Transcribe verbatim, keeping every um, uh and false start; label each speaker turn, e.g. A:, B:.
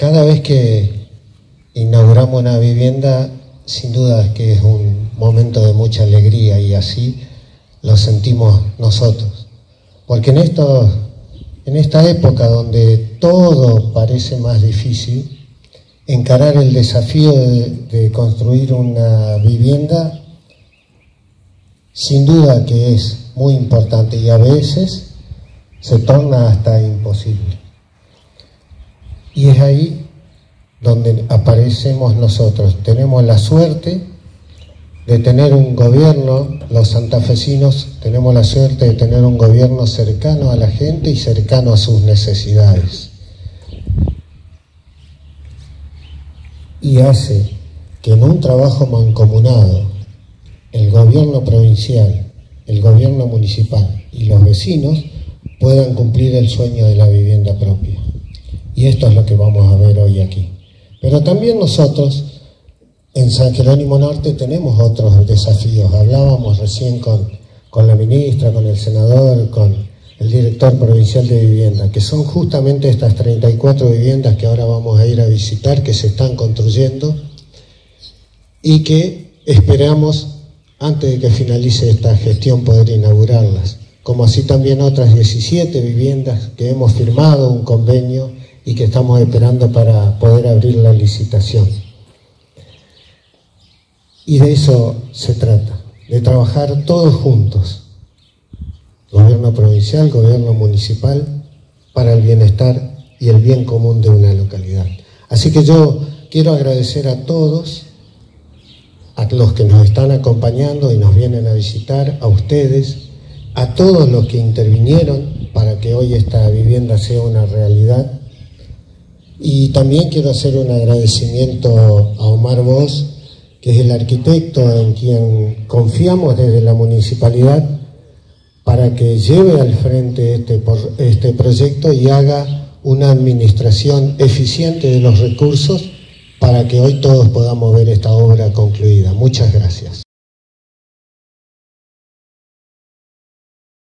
A: Cada vez que inauguramos una vivienda, sin duda es que es un momento de mucha alegría y así lo sentimos nosotros. Porque en, esto, en esta época donde todo parece más difícil, encarar el desafío de, de construir una vivienda, sin duda que es muy importante y a veces se torna hasta imposible. Y es ahí donde aparecemos nosotros. Tenemos la suerte de tener un gobierno, los santafesinos tenemos la suerte de tener un gobierno cercano a la gente y cercano a sus necesidades. Y hace que en un trabajo mancomunado, el gobierno provincial, el gobierno municipal y los vecinos puedan cumplir el sueño de la vivienda propia. Y esto es lo que vamos a ver hoy aquí. Pero también nosotros en San Jerónimo Norte tenemos otros desafíos. Hablábamos recién con, con la ministra, con el senador, con el director provincial de vivienda, que son justamente estas treinta y cuatro viviendas que ahora vamos a ir a visitar, que se están construyendo y que esperamos, antes de que finalice esta gestión, poder inaugurarlas. Como así también otras diecisiete viviendas que hemos firmado un convenio y que estamos esperando para poder abrir la licitación. Y de eso se trata, de trabajar todos juntos, gobierno provincial, gobierno municipal, para el bienestar y el bien común de una localidad. Así que yo quiero agradecer a todos, a los que nos están acompañando y nos vienen a visitar, a ustedes, a todos los que intervinieron para que hoy esta vivienda sea una realidad. Y también quiero hacer un agradecimiento a Omar Bosch, que es el arquitecto en quien confiamos desde la municipalidad para que lleve al frente este, este proyecto y haga una administración eficiente de los recursos para que hoy todos podamos ver esta obra concluida. Muchas gracias.